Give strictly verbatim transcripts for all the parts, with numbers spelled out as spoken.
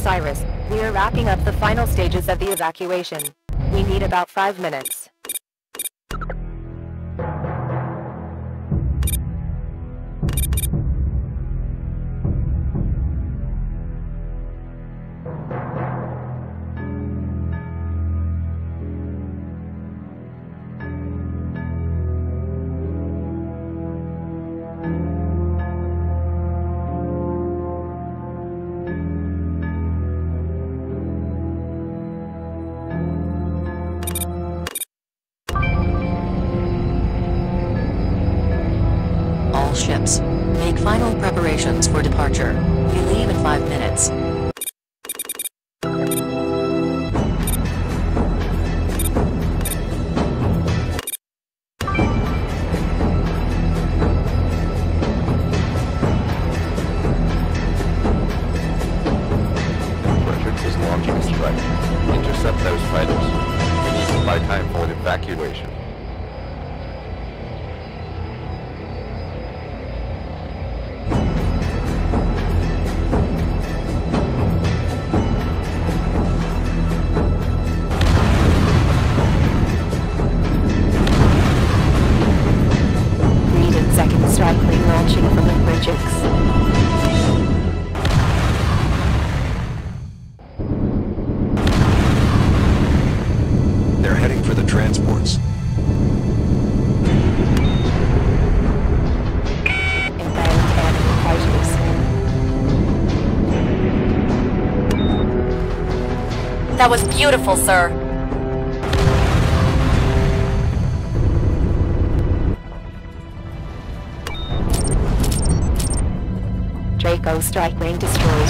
Cyrus, we are wrapping up the final stages of the evacuation. We need about five minutes. All ships, make final preparations for departure. We leave in five minutes. Fredericks is launching a strike. Intercept those fighters. We need to buy time for the evacuation. Strike plane launching from the Fredericks. They're heading for the transports. Inbound enemy fighters. That was beautiful, sir. Draco strike plane destroyed.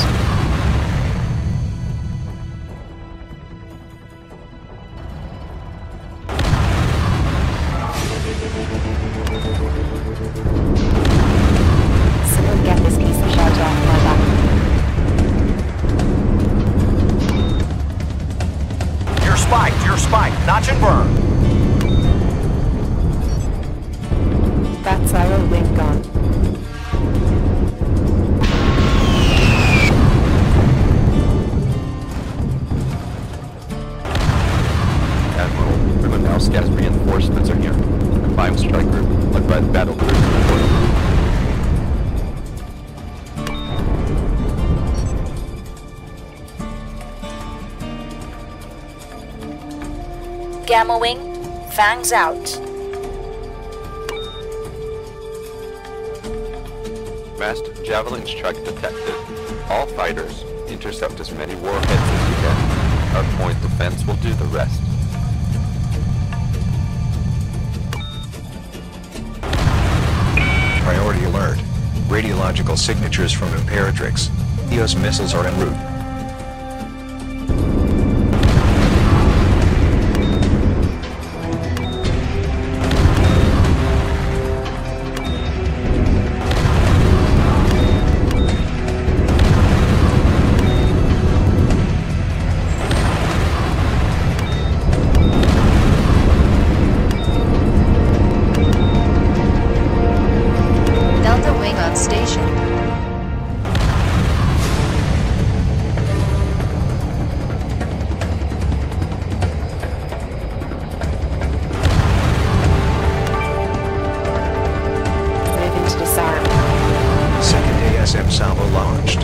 Someone get this piece of shite off my back. You're spiked, you're spiked. Notch and burn. That's our wing gone. Gas reinforcements are here. Combined strike group, led by the battle cruiser. Gamma Wing, fangs out. Massed Javelin strike detected. All fighters, intercept as many warheads as you can. Our point defense will do the rest. Priority alert. Radiological signatures from Imperatrix. E O S missiles are en route. Station. Moving to disarm. Second A S M salvo launched.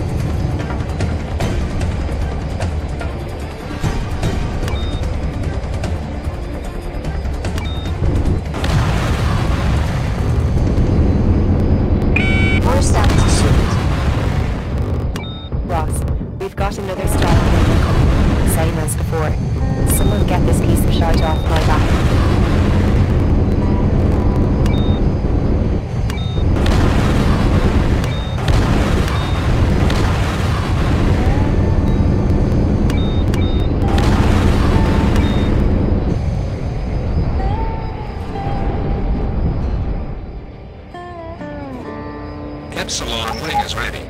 Ross, we've got another strike plane coming, same as before. Someone get this piece of shite off my back. Epsilon wing is ready.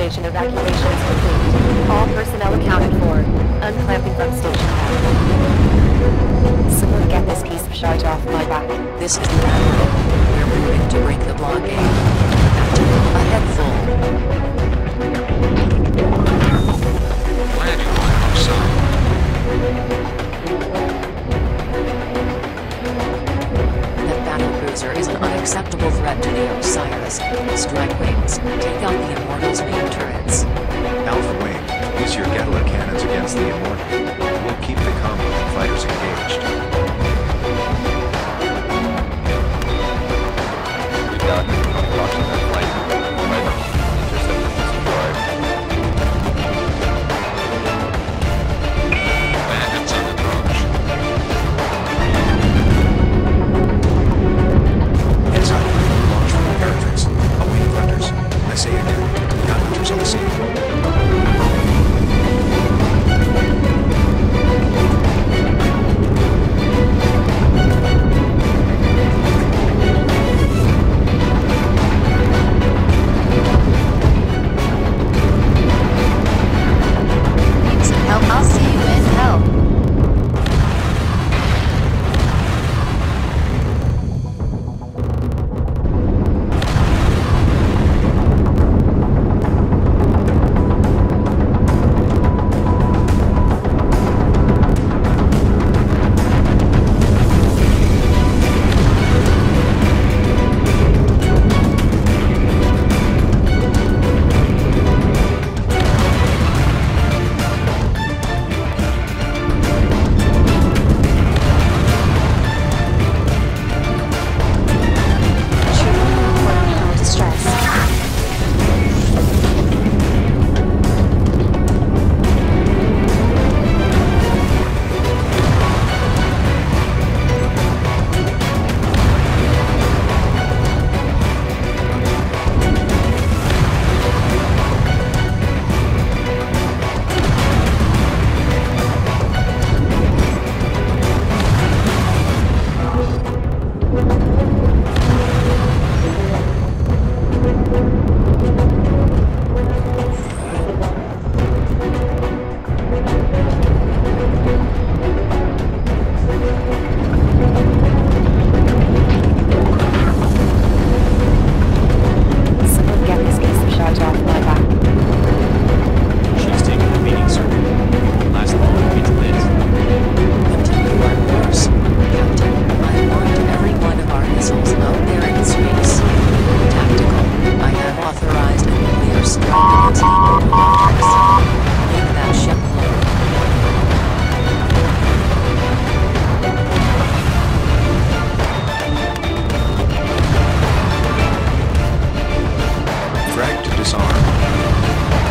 station evacuation is complete. All personnel accounted for. Unclamping from station now. Someone get this piece of shite off my back. This is the Admiral. We're moving to break the blockade. Captain, ahead full. Landing line outside. That battlecruiser is an unacceptable threat to the Osiris. Strike wings. Take out the Immortals' main turrets. Alpha Wing, use your Gatling cannons against the Immortal. We'll keep the combat fighters engaged. We got approximate flight. Fighter intercepted this destroyer. Bandits on approach. Heads up. Launch from the Paratrix. Awaiting hunters. I say again. Got hunters on the scene. Need some help? I'll see you in hell. Someone get this piece of shite off my back. She's taking the beating, sir. Last long it's lit. Continue our course. Captain, I want every one of our missiles out there in space. Tactical, I have authorized a nuclear strike against the Immortal. Make that ship low. Frag to disarm.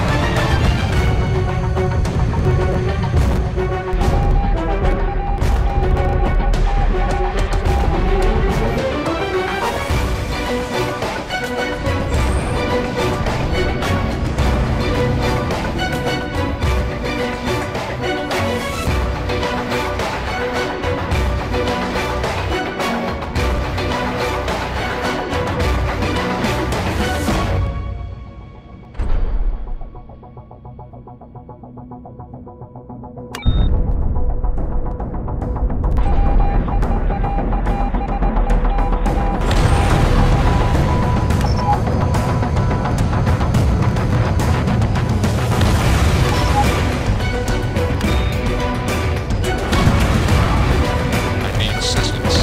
I need assistance.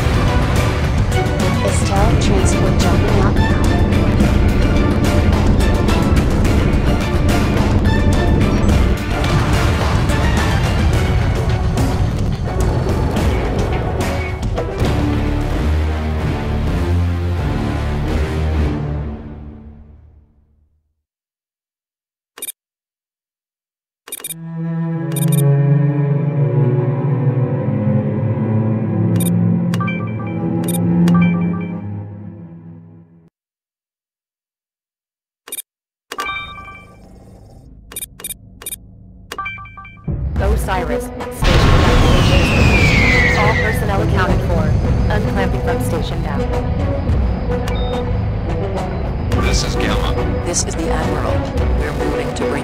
Estelle transport jumping out now. Osiris, station evacuation is complete. All personnel accounted for. Unclamping from station now. This is Gamma. This is the Admiral. We're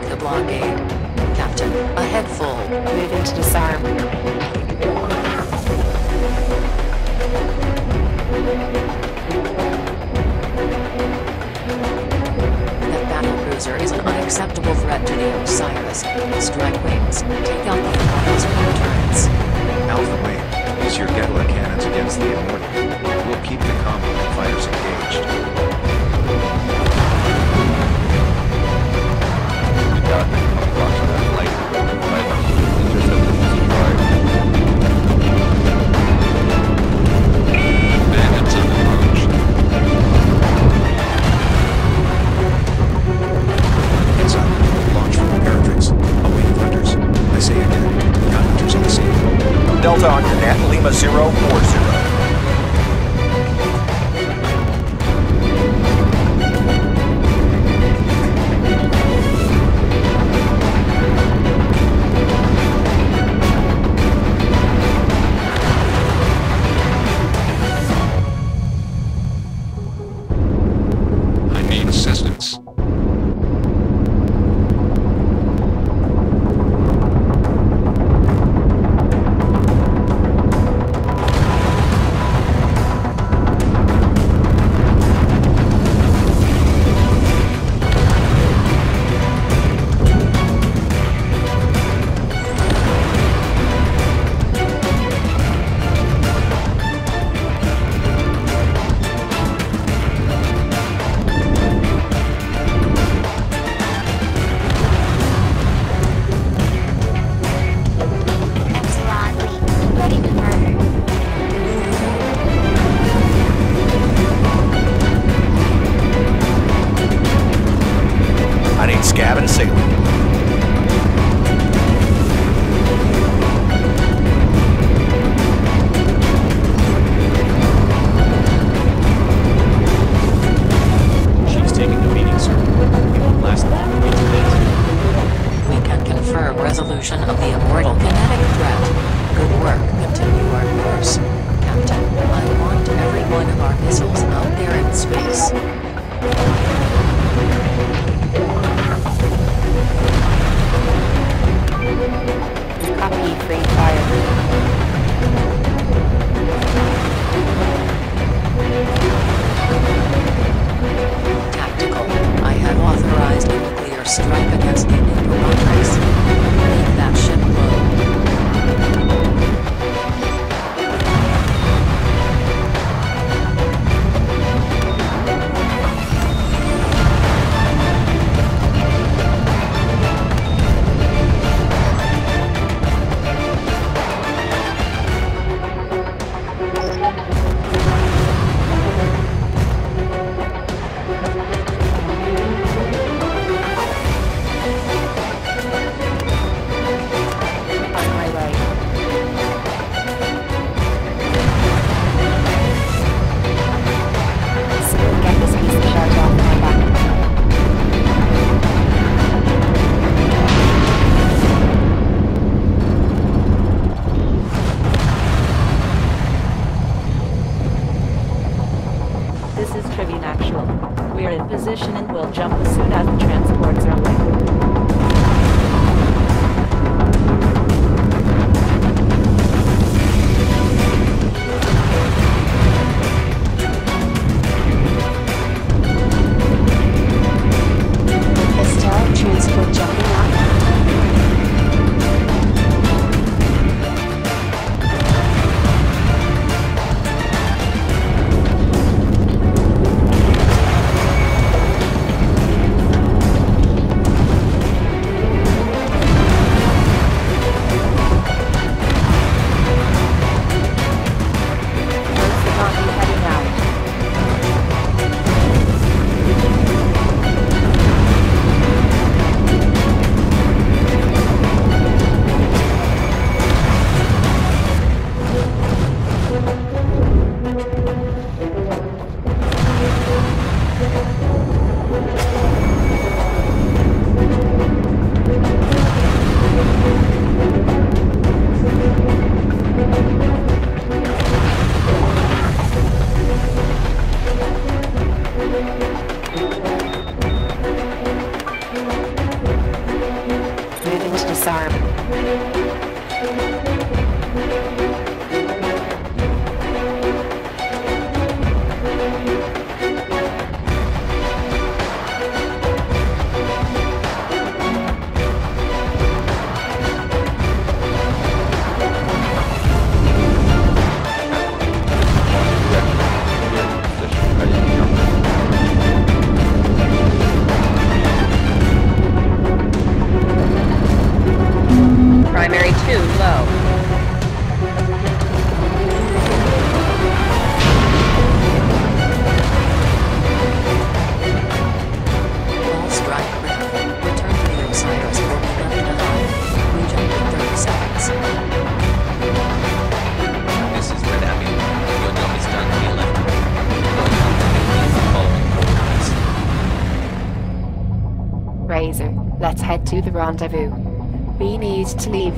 the blockade. Captain, ahead full. Moving to disarm. That battlecruiser is an unacceptable threat to the Osiris. Strike wings. Take out the Immortal's wing turrets. Alpha Wing, use your Gatling cannons against the Immortal. We'll keep the combat fighters engaged. We got the box on that light. Right. Intercept the destroyer. Bandits in approach. Heads up. Launch from the Paratrix. Awaiting hunters. I say again, got hunters on the scene. Delta on your net, Lima zero four zero. I need assistance. Scab and Sailor. She's taking the beating, sir. It won't last long. It's days. We can confirm resolution of the Immortal kinetic threat. Good work. Continue our course. Captain, I want every one of our missiles out there in space. Copy, free fire. Tactical. I have authorized a nuclear strike against the Imperatrix. Leave that ship alone. On my way. Someone get this piece of charge off my back. This is Tribune Actual. We're in position and will jump as soon as the transports are linked. Is Terra transport jumping up? Razor. Let's head to the rendezvous. We need to leave.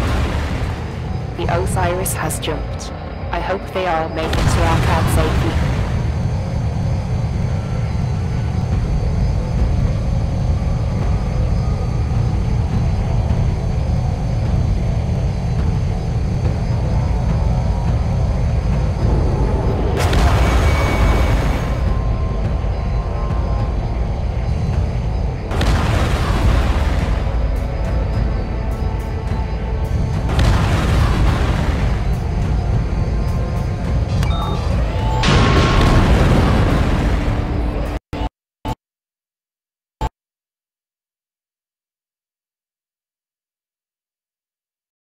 The Osiris has jumped. I hope they all make it to Akkad safely.